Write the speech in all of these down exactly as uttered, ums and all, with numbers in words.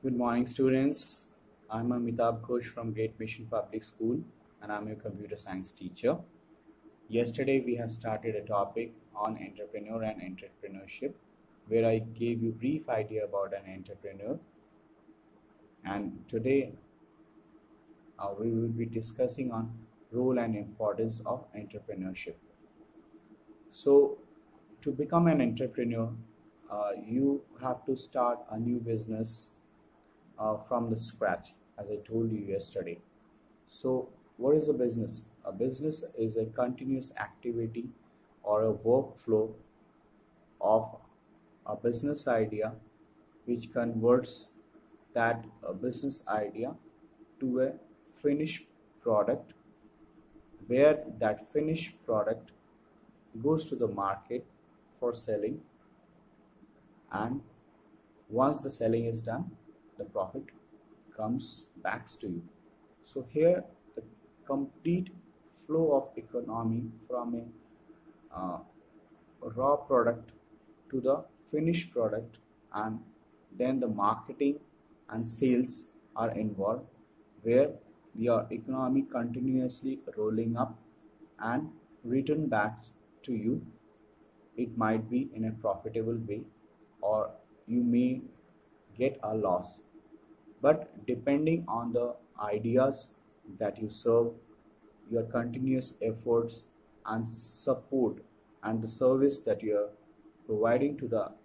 Good morning, students. I'm Amitabh Ghosh from Great Mission Public School, and I'm your computer science teacher. Yesterday, we have started a topic on entrepreneur and entrepreneurship, where I gave you brief idea about an entrepreneur. And today, uh, we will be discussing on role and importance of entrepreneurship. So, to become an entrepreneur, uh, you have to start a new business uh, from the scratch, as I told you yesterday. So, what is a business? A business is a continuous activity or a workflow of a business idea which converts that uh, business idea to a finished product, where that finished product goes to the market for selling, and once the selling is done, the profit comes back to you. So here the complete flow of economy from a uh, raw product to the finished product, and then the marketing and sales are involved, where your economy continuously rolling up and return back to you. It might be in a profitable way, or you may get a loss, but depending on the ideas that you serve, your continuous efforts and support and the service that you are providing to the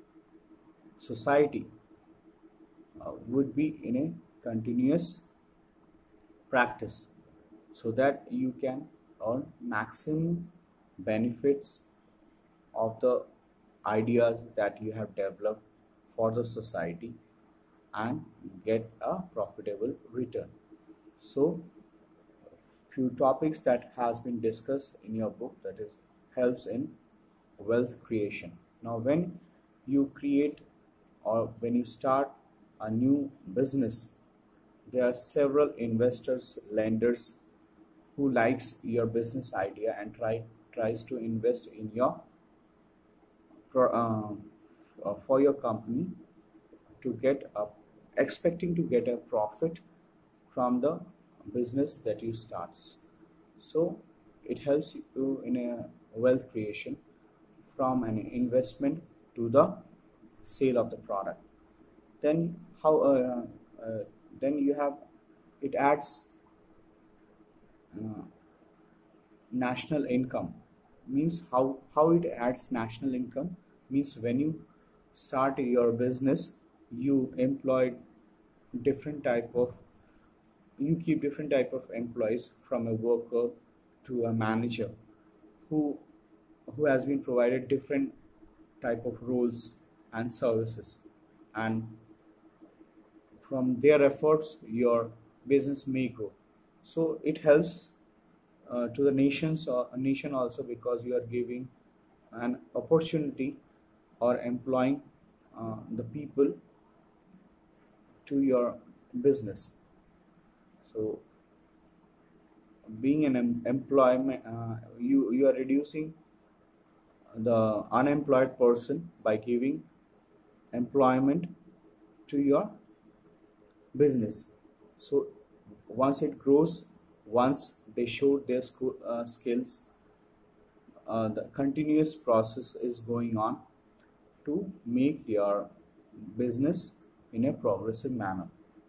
society uh, would be in a continuous practice, so that you can earn maximum benefits of the ideas that you have developed for the society and get a profitable return. So few topics that has been discussed in your book, that is helps in wealth creation. Now when you create or when you start a new business, there are several investors, lenders who likes your business idea and try tries to invest in your pro, uh, uh, for your company to get a expecting to get a profit from the business that you starts. So it helps you in a wealth creation from an investment to the sale of the product. Then how uh, uh, then you have it adds uh, national income. Means how how it adds national income means when you start your business, you employ different type of you keep different type of employees, from a worker to a manager, who who has been provided different type of roles and services, and from their efforts your business may grow. So it helps uh, to the nations or a nation also, because you are giving an opportunity or employing uh, the people to your business. So being an em- employment, uh, you you are reducing the unemployed person by giving employment to your business. So once it grows, once they show their school, uh, skills, uh, the continuous process is going on to make your business in a progressive manner.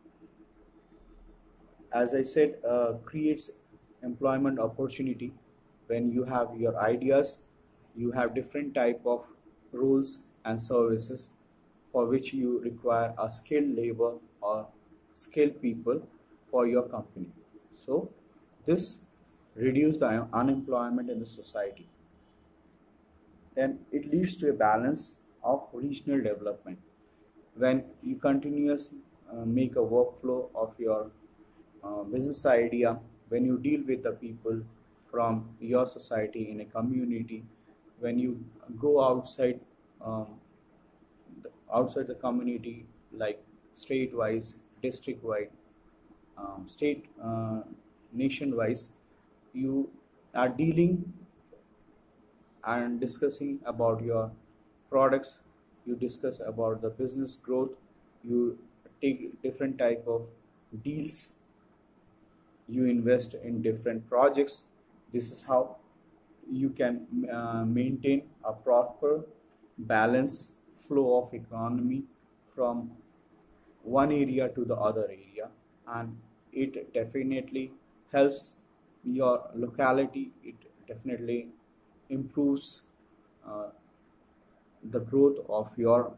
As I said, uh, creates employment opportunity. When you have your ideas, you have different type of roles and services for which you require a skilled labor or skilled people for your company. So this reduce the unemployment in the society. Then it leads to a balance of regional development. When you continuously uh, make a workflow of your uh, business idea, when you deal with the people from your society in a community, when you go outside um, the, outside the community, like state wise, district wide, um, state uh, nation wise, you are dealing and discussing about your products, you discuss about the business growth, you take different type of deals, you invest in different projects. This is how you can uh, maintain a proper balance flow of economy from one area to the other area, and it definitely helps your locality. It definitely improves uh, the growth of your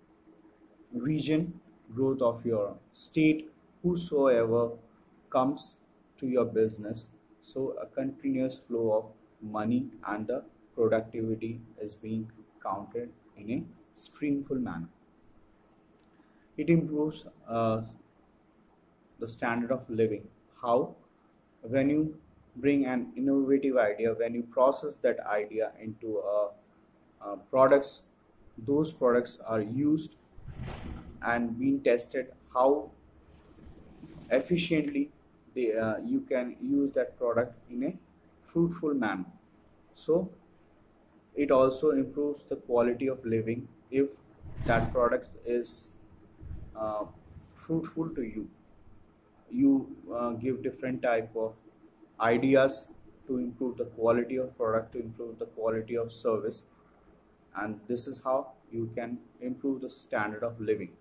region, growth of your state, whosoever comes to your business. So a continuous flow of money and the productivity is being counted in a streamful manner. It improves uh, the standard of living. How? When you bring an innovative idea, when you process that idea into uh, uh, products, those products are used and being tested how efficiently they, uh, you can use that product in a fruitful manner. So it also improves the quality of living if that product is uh, fruitful to you. You uh, give different type of ideas to improve the quality of product, to improve the quality of service, and this is how you can improve the standard of living.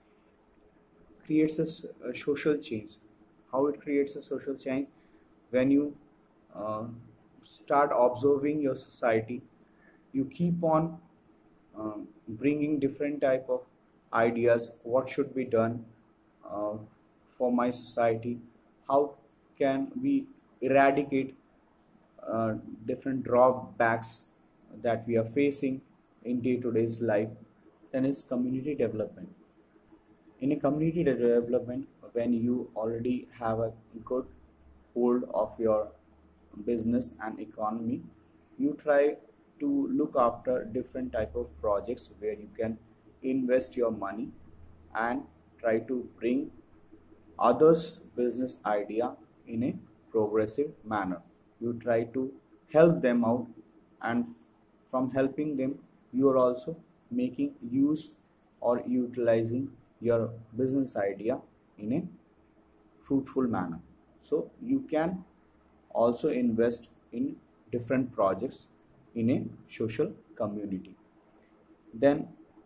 Creates a, s- a social change. How it creates a social change? When you uh, start observing your society, you keep on um, bringing different type of ideas. What should be done uh, for my society? How can we eradicate uh, different drawbacks that we are facing in day-to-day life? Then is community development. In a community development, when you already have a good hold of your business and economy, you try to look after different type of projects where you can invest your money and try to bring others business idea in a progressive manner. You try to help them out, and from helping them you are also making use or utilizing your business idea in a fruitful manner. So you can also invest in different projects in a social community. Then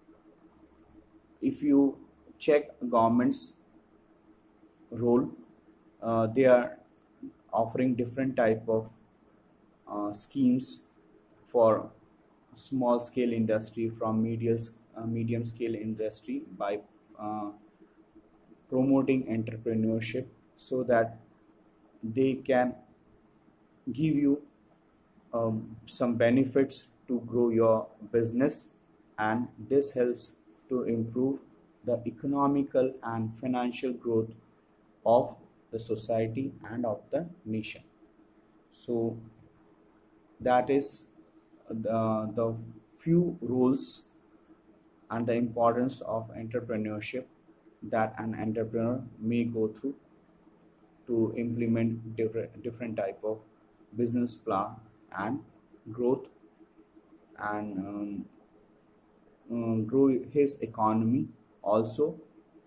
if you check government's role, uh, they are offering different type of uh, schemes for small scale industry, from medium, uh, medium scale industry, by uh, promoting entrepreneurship, so that they can give you um, some benefits to grow your business, and this helps to improve the economical and financial growth of the society and of the nation. So that is the, the few rules and the importance of entrepreneurship that an entrepreneur may go through to implement different different type of business plan and growth, and um, um, grow his economy, also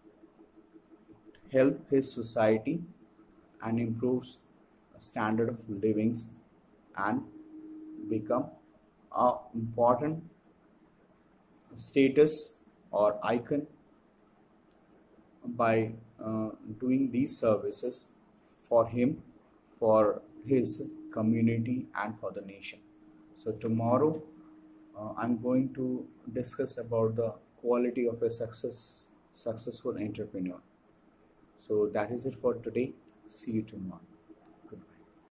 help his society and improves standard of livings, and become a important status or icon by uh, doing these services for him, for his community, and for the nation. So tomorrow uh, I'm going to discuss about the quality of a success successful entrepreneur. So that is it for today. See you tomorrow.